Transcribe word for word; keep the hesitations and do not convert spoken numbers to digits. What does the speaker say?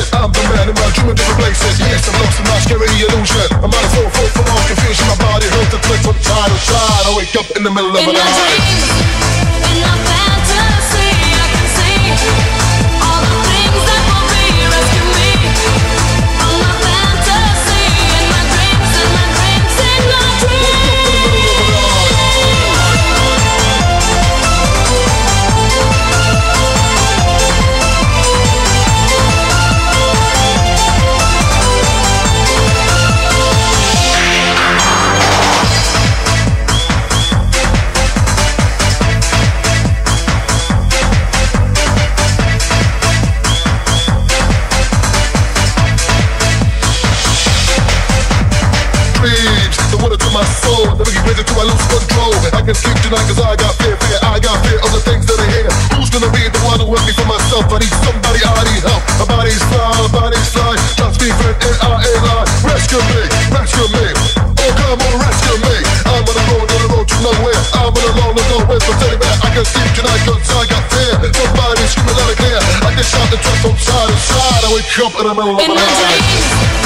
I'm the man in my dream in different places. Yes, I'm lost in my scary illusion. I'm out of soul, full from all confusion. My body hurts the twist from side to side. I wake up in the middle of the night. In my dreams, in my fantasy, I can see all the things that will be. Rescue me from my fantasy. In my dreams, in my dreams, in my dreams. The water to my soul, never get ready till I lose control. I can sleep tonight cause I got fear, fear, I got fear of the things that I hear. Who's gonna be the one who help me for myself? I need somebody, I need help. My body's fly, my body's fly. Just be friend, N I N I. Rescue me, rescue me. Oh come on, rescue me. I'm on the road, on the road to nowhere. I'm on the road, no nowhere, so tell me back. I can sleep tonight cause I got fear. Somebody screaming loud and clear. I can shout the trust from side to side. I wake up and I'm in the night.